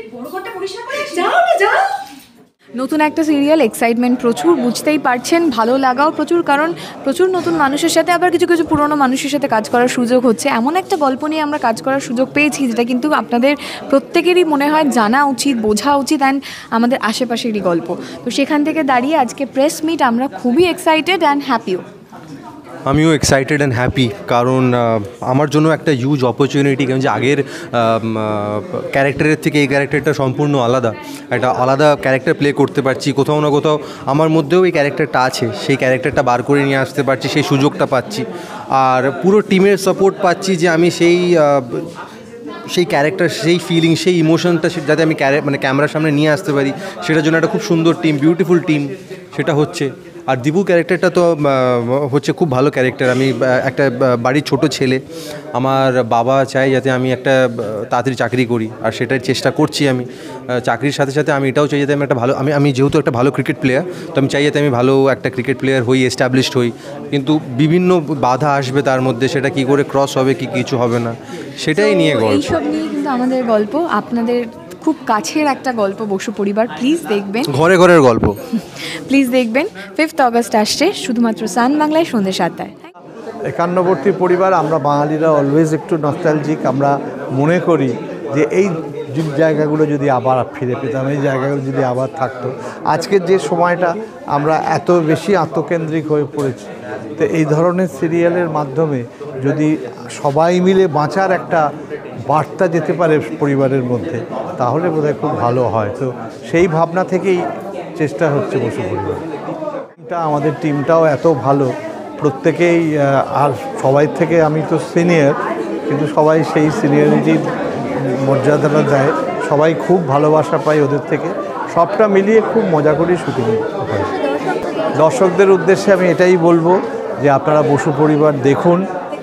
নতুন একটা serial, excitement প্রচুর, বুঝতেই পারছেন, ভালো লাগাও প্রচুর, কারণ প্রচুর নতুন মানুষের সাথে আবার কিছু কিছু পুরনো মানুষের সাথে কাজ করার সুযোগ হচ্ছে। এমন একটা গল্প নিয়ে আমরা কাজ করার সুযোগ পেয়েছি যেটা কিন্তু আপনাদের প্রত্যেকেরই মনে হয় জানা উচিত, বোঝা উচিত, অ্যান্ড আমাদের আশেপাশেরই গল্প। তো সেখান থেকে দাঁড়িয়ে আজকে প্রেস মিট, আমরা খুবই এক্সাইটেড অ্যান্ড হ্যাপিও। আমিও এক্সাইটেড অ্যান্ড হ্যাপি, কারণ আমার জন্য একটা হিউজ অপরচুনিটি, কারণ যে আগের ক্যারেক্টারের থেকে এই ক্যারেক্টারটা সম্পূর্ণ আলাদা, একটা আলাদা ক্যারেক্টার প্লে করতে পারছি। কোথাও না কোথাও আমার মধ্যেও এই ক্যারেক্টারটা আছে, সেই ক্যারেক্টারটা বার করে নিয়ে আসতে পারছি, সেই সুযোগটা পাচ্ছি, আর পুরো টিমের সাপোর্ট পাচ্ছি যে আমি সেই ক্যারেক্টার, সেই ফিলিং, সেই ইমোশনটা যাতে আমি ক্যামেরার সামনে নিয়ে আসতে পারি, সেটার জন্য একটা খুব সুন্দর টিম, বিউটিফুল টিম সেটা হচ্ছে। আর দীপু ক্যারেক্টারটা তো হচ্ছে খুব ভালো ক্যারেক্টার। আমি একটা বাড়ির ছোট ছেলে, আমার বাবা চাই যাতে আমি একটা তাড়াতাড়ি চাকরি করি, আর সেটার চেষ্টা করছি আমি। চাকরির সাথে সাথে আমি এটাও চাই যাতে আমি একটা ভালো, আমি যেহেতু একটা ভালো ক্রিকেট প্লেয়ার, তো আমি চাই যাতে আমি ভালো একটা ক্রিকেট প্লেয়ার হই, এস্টাবলিশড হই। কিন্তু বিভিন্ন বাধা আসবে তার মধ্যে, সেটা কি করে ক্রস হবে, কি কিছু হবে না, সেটাই নিয়ে গল্প। এইসব নিয়ে কিন্তু আমাদের গল্প, আপনাদের খুব কাছের একটা গল্প, বসু পরিবার, প্লিজ দেখবেন, ঘরে ঘরের গল্প, প্লিজ দেখবেন। 5th অগস্ট আসছে শুধুমাত্র সান বাংলায় সন্ধ্যে 7টায়। একান্নবর্তী পরিবার, আমরা বাঙালিরা অলওয়েজ একটু নস্টালজিক। আমরা মনে করি যে এই জায়গাগুলো যদি আবার ফিরে পেতাম, এই জায়গাগুলো যদি আবার থাকতো। আজকের যে সময়টা আমরা এত বেশি আত্মকেন্দ্রিক হয়ে পড়েছি, তো এই ধরনের সিরিয়ালের মাধ্যমে যদি সবাই মিলে বাঁচার একটা বার্তা যেতে পারে পরিবারের মধ্যে, তাহলে বোধহয় খুব ভালো হয়। তো সেই ভাবনা থেকেই চেষ্টা হচ্ছে বসু পরিবার। আমাদের টিমটাও এত ভালো, প্রত্যেকেই, আর সবাই থেকে আমি তো সিনিয়র, কিন্তু সবাই সেই সিনিয়রিটির মর্যাদাটা দেয়, সবাই খুব ভালোবাসা পায় ওদের থেকে। সবটা মিলিয়ে খুব মজা করে শুটিং হয়। দর্শকদের উদ্দেশ্যে আমি এটাই বলবো যে আপনারা বসু পরিবার দেখুন,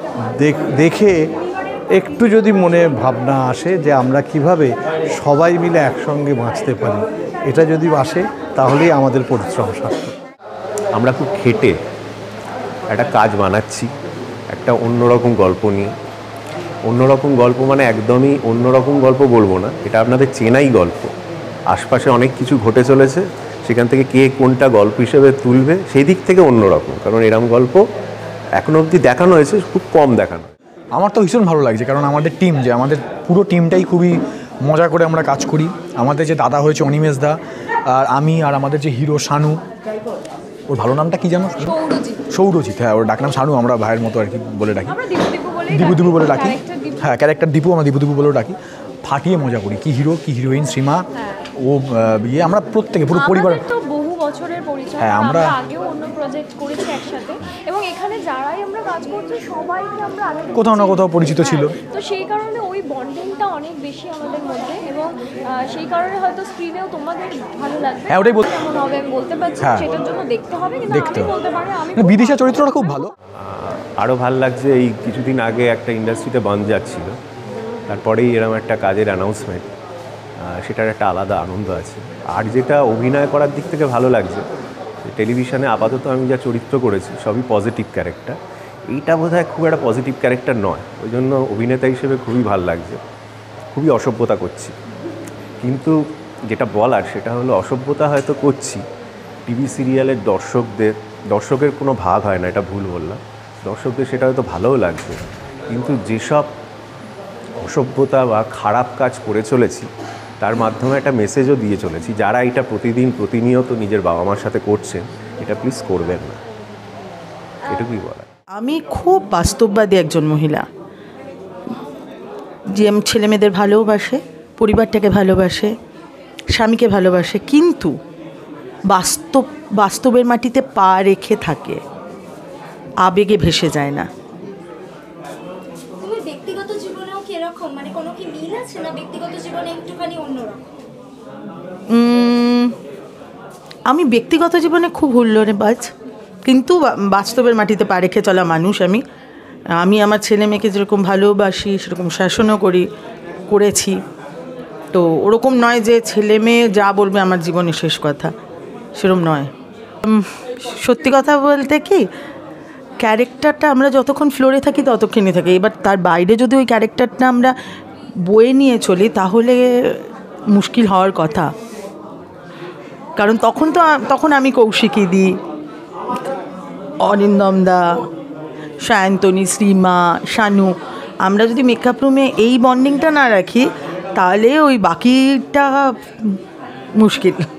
দেখে একটু যদি মনে ভাবনা আসে যে আমরা কিভাবে সবাই মিলে একসঙ্গে বাঁচতে পারি, এটা যদি আসে তাহলেই আমাদের পরিশ্রম সার্থক। আমরা খুব খেটে একটা কাজ বানাচ্ছি, একটা অন্যরকম গল্প নিয়ে। অন্যরকম গল্প মানে একদমই অন্যরকম গল্প বলবো না, এটা আপনাদের চেনাই গল্প। আশপাশে অনেক কিছু ঘটে চলেছে, সেখান থেকে কে কোনটা গল্প হিসেবে তুলবে সেই দিক থেকে অন্যরকম, কারণ এরম গল্প এখনও অবধি দেখানো হয়েছে, খুব কম দেখানো। আমার তো ভীষণ ভালো লাগছে, কারণ আমাদের টিম, যে আমাদের পুরো টিমটাই খুবই মজা করে আমরা কাজ করি। আমাদের যে দাদা হয়েছে অনিমেষ দা, আর আমি, আর আমাদের যে হিরো শানু, ওর ভালো নামটা কী জানো? সৌরজিৎ। হ্যাঁ, ওর ডাকনাম শানু, আমরা ভাইয়ের মতো আর কি বলে ডাকি, দীপু বলে ডাকি। হ্যাঁ, ক্যারেক্টার দীপু, আমরা দীপু বলেও ডাকি। ফাটিয়ে মজা করি, কি হিরো কি হিরোইন, সীমা, ও আমরা প্রত্যেকে পুরো পরিবার। বহু বছরের পরিচয়, হ্যাঁ, আমরা আগেও অন্য প্রজেক্ট করেছি একসাথে, এবং এখানে যারাই আমরা কাজ করছি সবাইকে আমরা আগে কোথাও না কোথাও পরিচিত ছিল। তো সেই কারণে ওই বন্ডিংটা অনেক বেশি আমাদের মধ্যে, এবং সেই কারণে হয়তো স্ক্রিনেও তোমাদের ভালো লাগবে। হ্যাঁ, ওটাই কেমন হবে আমি বলতে পারছি, সেটার জন্য দেখতে হবে। কিন্তু আমি বলতে পারি আমি বিদিশা চরিত্রটা খুব ভালো। আরও ভালো লাগছে, এই কিছুদিন আগে একটা ইন্ডাস্ট্রিতে বন্ধ যাচ্ছিল, তারপরেই এরকম একটা কাজের অ্যানাউন্সমেন্ট, সেটার একটা আলাদা আনন্দ আছে। আর যেটা অভিনয় করার দিক থেকে ভালো লাগছে, টেলিভিশনে আপাতত আমি যা চরিত্র করেছি সবই পজিটিভ ক্যারেক্টার, এইটা বোধহয় খুব একটা পজিটিভ ক্যারেক্টার নয়, ওই জন্য অভিনেতা হিসেবে খুবই ভালো লাগছে। খুবই অসভ্যতা করছি, কিন্তু যেটা বলার সেটা হলো অসভ্যতা হয়তো করছি, টিভি সিরিয়ালের দর্শকের কোনো ভাগ হয় না, এটা ভুল বললাম, দর্শকদের সেটা হয়তো ভালোও লাগবে, কিন্তু যেসব অসভ্যতা বা খারাপ কাজ করে চলেছি তার মাধ্যমে একটা মেসেজও দিয়ে চলেছি, যারা এটা প্রতিনিয়ত নিজের বাবা মার সাথে করছেন, এটা প্লিজ করবেন না, এটুকুই বলা। আমি খুব বাস্তববাদী একজন মহিলা, যে ছেলে মেয়েদের ভালোবাসে, পরিবারটাকে ভালোবাসে, স্বামীকে ভালোবাসে, কিন্তু বাস্তবের মাটিতে পা রেখে থাকে, আবেগে ভেসে যায় না। তুমি ব্যক্তিগত জীবনেও কি এরকম, মানে কোনো কি মিল আছে না ব্যক্তিগত জীবনে একটুখানি অন্যরকম? আমি ব্যক্তিগত জীবনে খুব হুল্লোড়বাজ, কিন্তু বাস্তবের মাটিতে পা রেখে চলা মানুষ। আমি আমার ছেলে মেয়েকে যেরকম ভালোবাসি সেরকম শাসনও করেছি। তো ওরকম নয় যে ছেলে মেয়ে যা বলবে আমার জীবনের শেষ কথা, সেরকম নয়। সত্যি কথা বলতে কি, ক্যারেক্টারটা আমরা যতক্ষণ ফ্লোরে থাকি ততক্ষণই থাকি, এবার তার বাইরে যদি ওই ক্যারেক্টারটা আমরা বয়ে নিয়ে চলি তাহলে মুশকিল হওয়ার কথা, কারণ তখন আমি কৌশিকী দি, অরিন্দম দা, সায়ন্তনী, শ্রীমা, শানু, আমরা যদি মেকআপ রুমে এই বন্ডিংটা না রাখি তাহলে ওই বাকিটা মুশকিল।